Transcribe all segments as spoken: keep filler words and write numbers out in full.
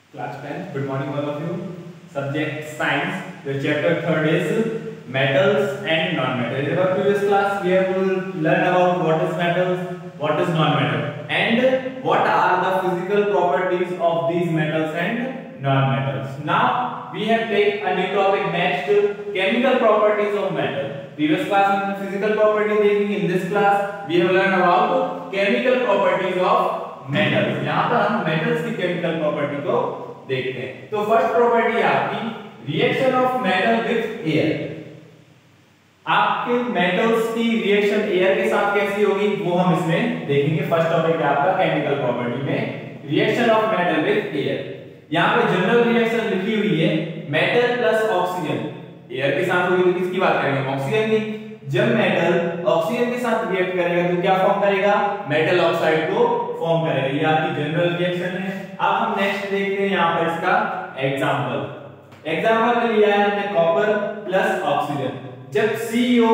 Class tenth, good morning all of you. Subject science. The chapter third is metals and non-metals. In our previous class, we have learned about what is metals, what is non-metal, and what are the physical properties of these metals and non-metals. Now we have taken a new topic next, chemical properties of metal. Previous class में हमने physical property देखी. In this class, we have learned about chemical properties of metals. यहाँ पर हम metals की chemical property को देखते हैं. तो first property आपकी reaction of metal with air. आपके metals की reaction air के साथ कैसी होगी वो हम इसमें देखेंगे. First topic है आपका chemical property में reaction of metal with air. यहाँ पे जनरल रिएक्शन लिखी हुई है मेटल प्लस ऑक्सीजन. एयर के साथ होगी तो किसकी बात करेंगे? ऑक्सीजन की. जब मेटल ऑक्सीजन के साथ रिएक्ट करेगा तो क्या फॉर्म करेगा? मेटल ऑक्साइड को फॉर्म करेगा. ये आपकी जनरल रिएक्शन है. अब हम नेक्स्ट देखते हैं यहाँ पर इसका एग्जांपल. एग्जांपल में लिया है हमने कॉपर प्लस ऑक्सीजन. जब CO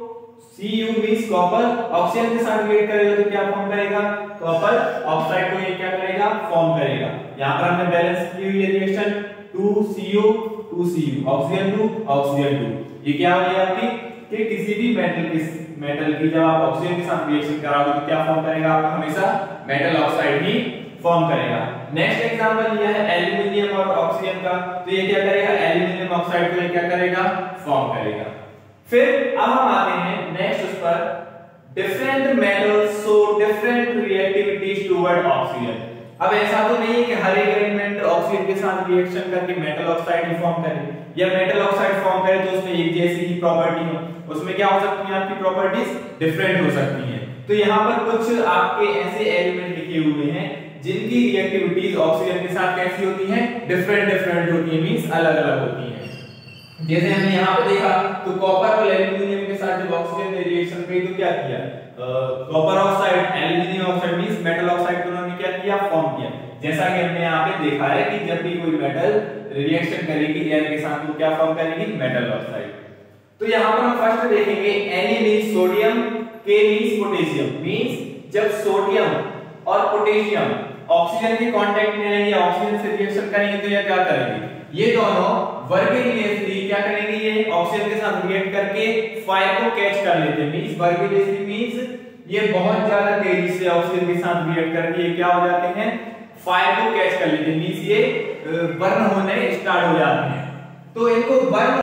CU means copper oxygen के साथ रिएक्ट करेगा तो क्या फॉर्म करेगा? कॉपर ऑक्साइड को ये क्या करेगा? फॉर्म करेगा. यहाँ पर हमने बैलेंस की हुई है reaction two C O two C U, oxygen two oxygen two. ये क्या हो गया आपकी कि किसी भी मेटल की मेटल की जब आप ऑक्सीजन के साथ रिएक्शन कराओगे तो क्या फॉर्म करेगा? आपका हमेशा मेटल ऑक्साइड ही फॉर्म करेगा. नेक्स्ट एग्जांपल लिया है एल्यूमिनियम और ऑक्सीजन का. तो ये क्या करेगा? एल्यूमिनियम ऑक्साइड को ये क्या करेगा? फॉर्म करेगा. फिर अब हम आते हैं नेक्स्ट उस पर different metals show different reactivities toward oxygen. अब ऐसा तो नहीं है कि हर एक एलिमेंट ऑक्सीजन के साथ रिएक्शन करके मेटल ऑक्साइड ही फॉर्म करे या मेटल ऑक्साइड फॉर्म करे तो उसमें एक जैसी ही प्रॉपर्टी हो. उसमें क्या हो सकती है? आपकी प्रॉपर्टीज डिफरेंट हो सकती हैं. तो यहाँ पर कुछ आपके ऐसे एलिमेंट लिखे हुए हैं जिनकी रिएक्टिविटीज ऑक्सीजन के साथ कैसी होती हैं? डिफरेंट डिफरेंट होती है, मींस अलग अलग होती हैं. जैसे हमने यहाँ पे देखा तो कॉपर और एल्यूमिनियम के साथ जब ऑक्सीजन ने रिएक्शन की तो क्या किया? Copper oxide aluminium oxide means metal oxide को उन्होंने क्या किया? फॉर्म किया. जैसा कि हमने यहाँ पे देखा है कि जब भी कोई मेटल रिएक्शन करेगी एयर के साथ तो क्या फॉर्म करेगी? Metal oxide. तो यहाँ पर हम फर्स्ट देखेंगे Na means sodium, K means potassium. Means जब सोडियम और पोटेशियम ऑक्सीजन के कांटेक्ट में रहेंगे, ऑक्सीजन से रिएक्शन करेंगे तो ये क्या करेंगे? ये दोनों वर्गीनियसली क्या करेंगे? ये ऑक्सीजन के साथ रिएक्ट करके फायर को कैच कर लेते हैं. मींस वर्गीनियसली मींस ये बहुत ज्यादा तेजी से ऑक्सीजन के साथ रिएक्ट करके ये क्या हो जाते हैं? फायर को कैच कर लेते हैं. मींस ये बर्न होने स्टार्ट हो जाते हैं. तो इनको बर्न